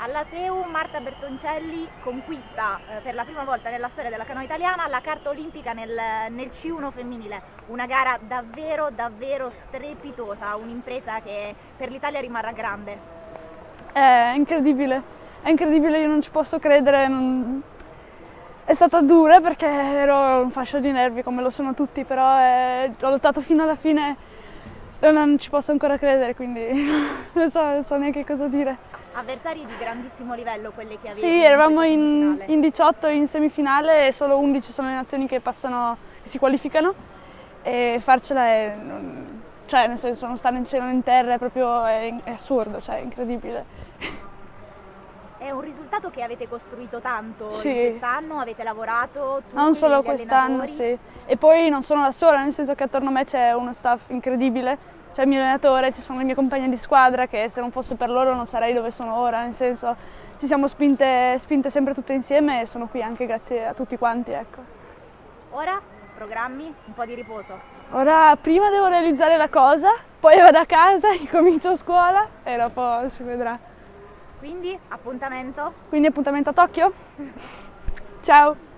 Alla Seu Marta Bertoncelli conquista per la prima volta nella storia della canoa italiana la carta olimpica nel C1 femminile, una gara davvero strepitosa, un'impresa che per l'Italia rimarrà grande. È incredibile, io non ci posso credere, è stata dura perché ero un fascio di nervi come lo sono tutti, però ho lottato fino alla fine e non ci posso ancora credere, quindi non so neanche cosa dire. Avversari di grandissimo livello quelli che avevi. Sì, eravamo in 18 in semifinale e solo 11 sono le nazioni che si qualificano, e farcela è, cioè nel senso, non stare in cielo né in terra, è assurdo, cioè è incredibile. È un risultato che avete costruito tanto Sì. in quest'anno, avete lavorato tutti Non solo gli quest'anno, allenatori. sì. E poi non sono da sola, nel senso che attorno a me c'è uno staff incredibile. C'è il mio allenatore, ci sono le mie compagne di squadra che se non fosse per loro non sarei dove sono ora, nel senso ci siamo spinte sempre tutte insieme e sono qui anche grazie a tutti quanti, ecco. Ora programmi, un po' di riposo. Ora prima devo realizzare la cosa, poi vado a casa, comincio scuola e dopo si vedrà. Quindi appuntamento? Quindi appuntamento a Tokyo? Ciao!